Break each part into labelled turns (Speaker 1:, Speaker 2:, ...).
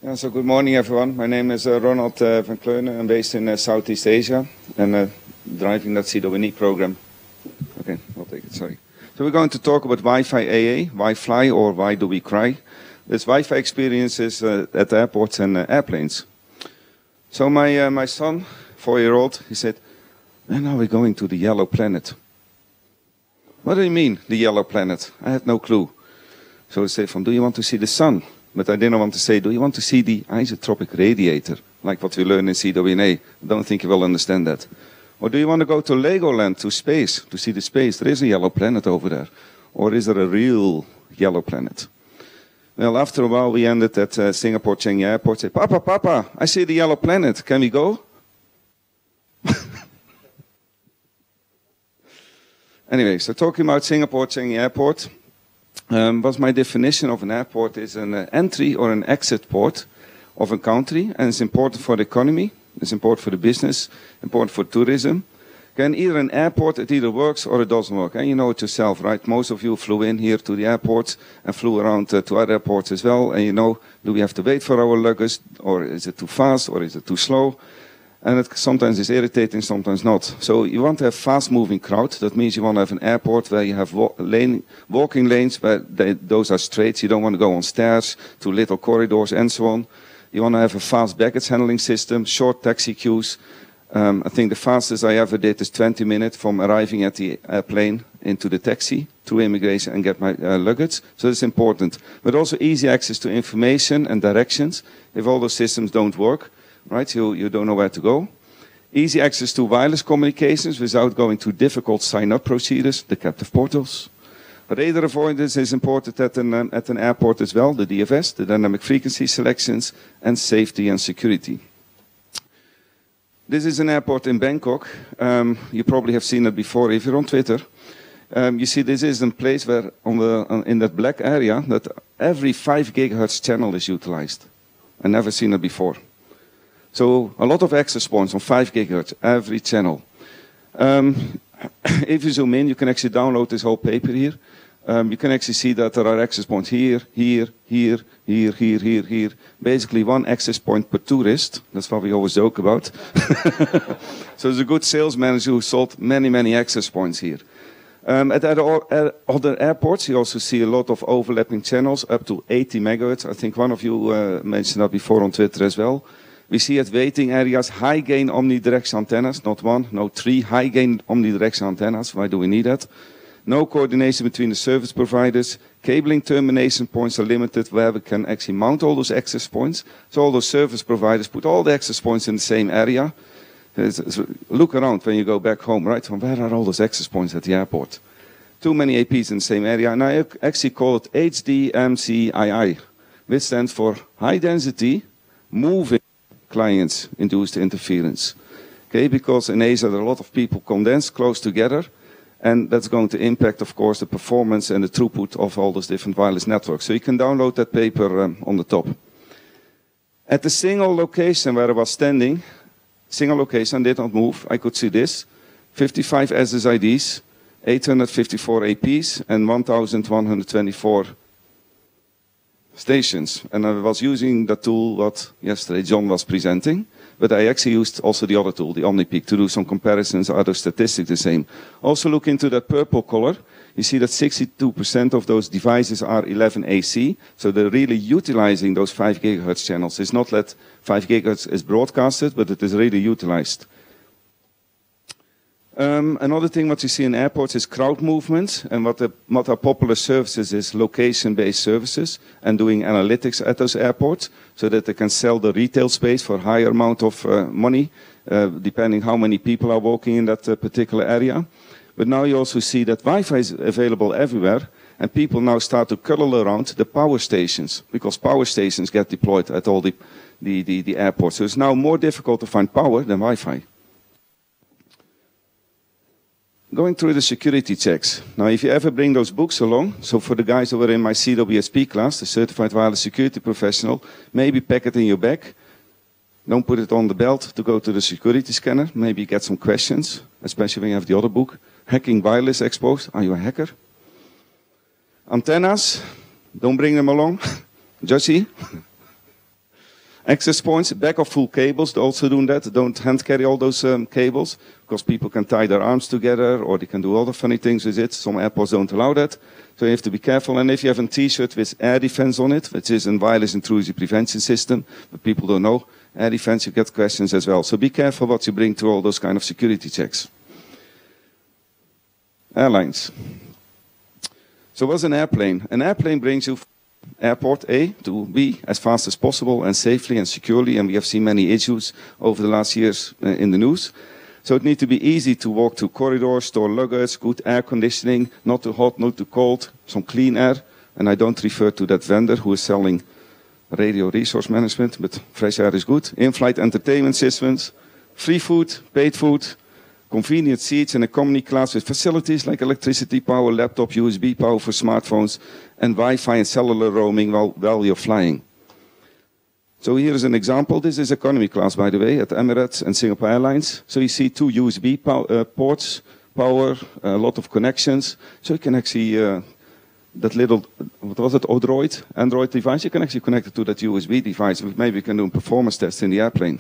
Speaker 1: Yeah, so good morning, everyone. My name is Ronald van Kleunen. I'm based in Southeast Asia and driving that CWNE program. Okay, I'll take it, sorry. So we're going to talk about Wi-Fi AA, why fly or why do we cry? This Wi-Fi experiences at airports and airplanes. So my son, 4-year-old, he said, and now we're going to the yellow planet. What do you mean, the yellow planet? I had no clue. So I said, do you want to see the sun? But I didn't want to say, do you want to see the isotropic radiator? Like what we learn in CWNA. I don't think you will understand that. Or do you want to go to Legoland, to space, to see the space? There is a yellow planet over there. Or is there a real yellow planet? Well, after a while, we ended at Singapore Changi Airport. Said, Papa, I see the yellow planet. Can we go? Anyway, so talking about Singapore Changi Airport. What's my definition of an airport is an entry or an exit port of a country, and it's important for the economy, it's important for the business, important for tourism. Again, either an airport, it either works or it doesn't work. And you know it yourself, right? Most of you flew in here to the airport and flew around to other airports as well. And you know, do we have to wait for our luggage, or is it too fast, or is it too slow? And it sometimes is irritating, sometimes not. So you want to have fast-moving crowd. That means you want to have an airport where you have walking lanes, where those are straight. You don't want to go on stairs, to little corridors, and so on. You want to have a fast baggage handling system, short taxi queues. I think the fastest I ever did is 20 minutes from arriving at the airplane into the taxi, through immigration, and get my luggage. So it's important. But also easy access to information and directions. If all those systems don't work, right, you don't know where to go. Easy access to wireless communications without going through difficult sign-up procedures, the captive portals. Radar avoidance is important at an airport as well, the DFS, the dynamic frequency selections, and safety and security. This is an airport in Bangkok. You probably have seen it before if you're on Twitter. You see this is a place where in that black area that every 5 gigahertz channel is utilized. I've never seen it before. So a lot of access points on 5 gigahertz, every channel. If you zoom in, you can actually download this whole paper here. You can actually see that there are access points here. Basically one access point per tourist. That's what we always joke about. So there's a good sales manager who sold many access points here. At other airports, you also see a lot of overlapping channels, up to 80 megahertz. I think one of you mentioned that before on Twitter as well. We see at waiting areas high-gain omnidirectional antennas, not 1, no 3 high-gain omnidirectional antennas. Why do we need that? No coordination between the service providers. Cabling termination points are limited where we can actually mount all those access points. So all those service providers put all the access points in the same area. Look around when you go back home, right? From where are all those access points at the airport? Too many APs in the same area. And I actually call it HDMCII, which stands for High Density Moving Clients Induced Interference. Okay, because in Asia there are a lot of people condensed close together, and that's going to impact, of course, the performance and the throughput of all those different wireless networks. So you can download that paper on the top. At the single location where I was standing, single location, did not move, I could see this, 55 SSIDs, 854 APs, and 1,124 stations. And I was using the tool what yesterday John was presenting, but I actually used also the other tool, the OmniPeak, to do some comparisons, other statistics the same. Also look into that purple color. You see that 62% of those devices are 11AC, so they're really utilizing those 5 gigahertz channels. It's not that 5 gigahertz is broadcasted, but it is really utilized. Another thing what you see in airports is crowd movement, and what are popular services is location-based services and doing analytics at those airports so that they can sell the retail space for a higher amount of money, depending how many people are walking in that particular area. But now you also see that Wi-Fi is available everywhere, and people now start to cuddle around the power stations, because power stations get deployed at all the airports. So it's now more difficult to find power than Wi-Fi. Going through the security checks. Now, if you ever bring those books along, so for the guys who were in my CWSP class, the Certified Wireless Security Professional, maybe pack it in your bag. Don't put it on the belt to go to the security scanner. Maybe get some questions, especially when you have the other book. Hacking Wireless Exposed. Are you a hacker? Antennas. Don't bring them along. Josie. Access points, back of full cables, they're also doing that. Don't hand carry all those cables, because people can tie their arms together, or they can do other funny things with it. Some airports don't allow that. So you have to be careful. And if you have a t-shirt with air defense on it, which is a wireless intrusion prevention system, but people don't know air defense, you get questions as well. So be careful what you bring to all those kind of security checks. Airlines. So what's an airplane? An airplane brings you airport A to B as fast as possible and safely and securely, and we have seen many issues over the last years in the news. So it needs to be easy to walk through corridors, store luggage, good air conditioning, not too hot, not too cold, some clean air. And I don't refer to that vendor who is selling radio resource management, but fresh air is good. In-flight entertainment systems, free food, paid food, convenient seats in economy class with facilities like electricity power, laptop, USB power for smartphones, and Wi-Fi and cellular roaming while you're flying. So here is an example. This is economy class, by the way, at Emirates and Singapore Airlines. So you see 2 USB ports, power, a lot of connections. So you can actually, that little, what was it, Android device, you can actually connect it to that USB device. Maybe you can do a performance test in the airplane.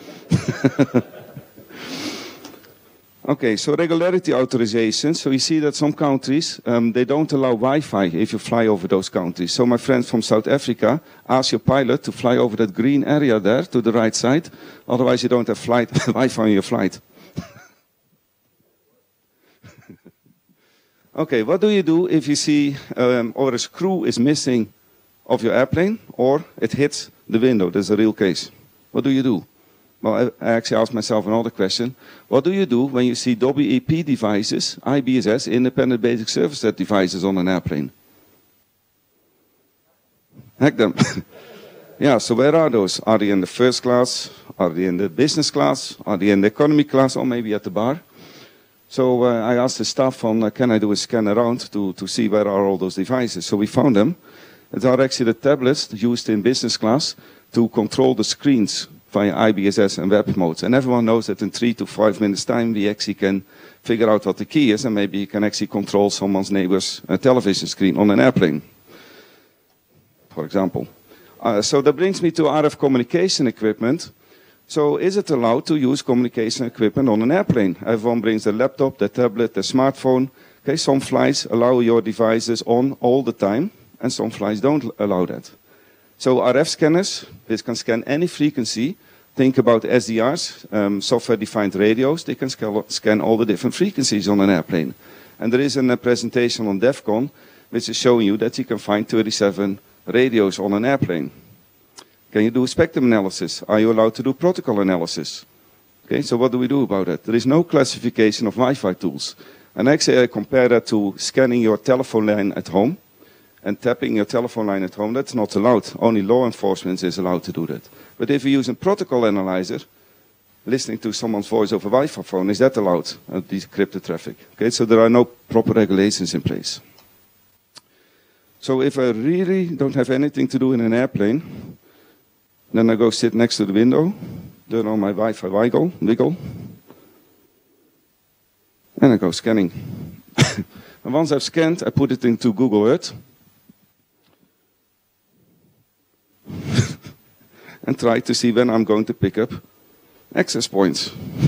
Speaker 1: Okay, so regularity authorization. So you see that some countries, they don't allow Wi-Fi if you fly over those countries. So my friend from South Africa, ask your pilot to fly over that green area there to the right side. Otherwise you don't have Wi-Fi on your flight. Okay, what do you do if you see, or a screw is missing of your airplane, or it hits the window? That's a real case. What do you do? Well, I actually asked myself another question. What do you do when you see WEP devices, IBSS, Independent Basic Service Set devices on an airplane? Hack them. Yeah, so where are those? Are they in the first class? Are they in the business class? Are they in the economy class? Or maybe at the bar? So I asked the staff, can I do a scan around to see where are all those devices? So we found them. They are actually the tablets used in business class to control the screens via IBSS and web modes. And everyone knows that in 3 to 5 minutes time we actually can figure out what the key is, and maybe you can actually control someone's neighbor's television screen on an airplane, for example. So that brings me to RF communication equipment. So is it allowed to use communication equipment on an airplane? Everyone brings their laptop, their tablet, their smartphone. Okay, some flights allow your devices on all the time, and some flights don't allow that. So RF scanners, this can scan any frequency. Think about SDRs, software-defined radios. They can scan all the different frequencies on an airplane. And there is a presentation on DEF CON, which is showing you that you can find 37 radios on an airplane. Can you do spectrum analysis? Are you allowed to do protocol analysis? Okay, so what do we do about that? There is no classification of Wi-Fi tools. And actually I compare that to scanning your telephone line at home. And tapping your telephone line at home, that's not allowed. Only law enforcement is allowed to do that. But if you use a protocol analyzer, listening to someone's voice over Wi-Fi phone, is that allowed? Decrypted traffic. Okay, so there are no proper regulations in place. So if I really don't have anything to do in an airplane, then I go sit next to the window, turn on my Wi-Fi wiggle, and I go scanning. And once I've scanned, I put it into Google Earth. And try to see when I'm going to pick up access points.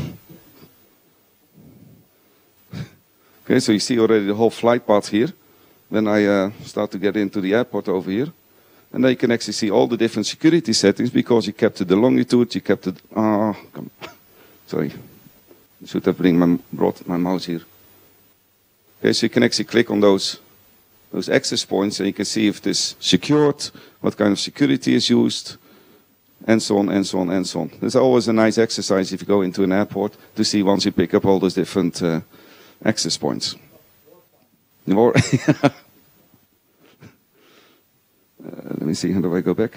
Speaker 1: Okay, so you see already the whole flight path here. Then I start to get into the airport over here. And then you can actually see all the different security settings because you captured the longitude, you captured... sorry. I should have brought my mouse here. Okay, so you can actually click on those access points and you can see if it is secured, what kind of security is used, and so on, and so on, and so on. There's always a nice exercise if you go into an airport to see once you pick up all those different access points. Let me see, how do I go back?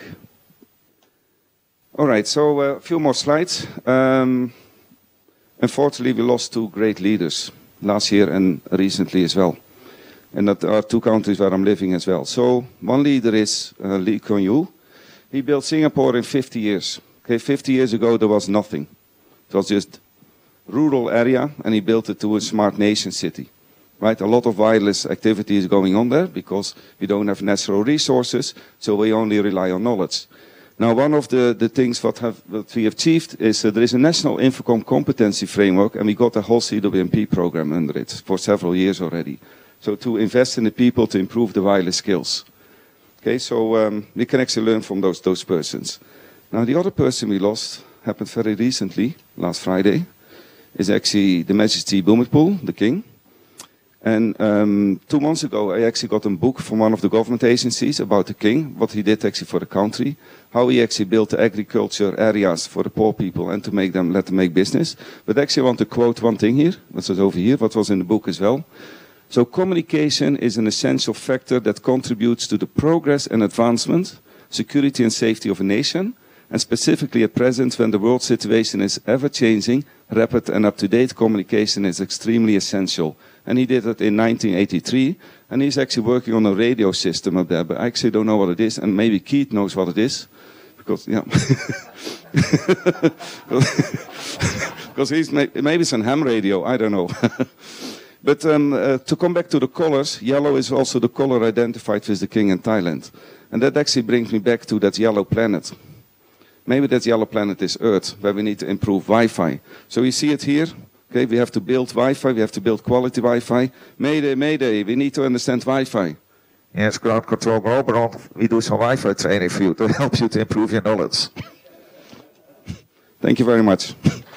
Speaker 1: All right, so a few more slides. Unfortunately, we lost 2 great leaders last year and recently as well. And that are 2 countries where I'm living as well. So one leader is Lee Kuan Yew. He built Singapore in 50 years. Okay, 50 years ago there was nothing. It was just rural area, and he built it to a smart nation city. Right, a lot of wireless activity is going on there because we don't have natural resources, so we only rely on knowledge. Now, one of the things what we have achieved is there is a national Infocom competency framework, and we got a whole CWMP program under it for several years already. So to invest in the people to improve the wireless skills. Okay, so we can actually learn from those persons. Now, the other person we lost happened very recently, last Friday, is actually the Majesty Bhumipol, the king. And 2 months ago, I actually got a book from one of the government agencies about the king, what he did actually for the country, how he actually built the agriculture areas for the poor people and to make them, let them make business. But actually I want to quote one thing here, which was over here, what was in the book as well. So communication is an essential factor that contributes to the progress and advancement, security and safety of a nation, and specifically at present when the world situation is ever-changing, rapid and up-to-date communication is extremely essential. And he did it in 1983, and he's actually working on a radio system up there, but I actually don't know what it is, and maybe Keith knows what it is, because, yeah. Because he's, maybe it's a ham radio, I don't know. But to come back to the colors, yellow is also the color identified with the king in Thailand. And that actually brings me back to that yellow planet. Maybe that yellow planet is Earth, where we need to improve Wi-Fi. So you see it here. Okay, we have to build Wi-Fi, we have to build quality Wi-Fi. Mayday, mayday, we need to understand Wi-Fi.
Speaker 2: Yes, ground control Oberon, we do some Wi-Fi training for you to help you to improve your knowledge.
Speaker 1: Thank you very much.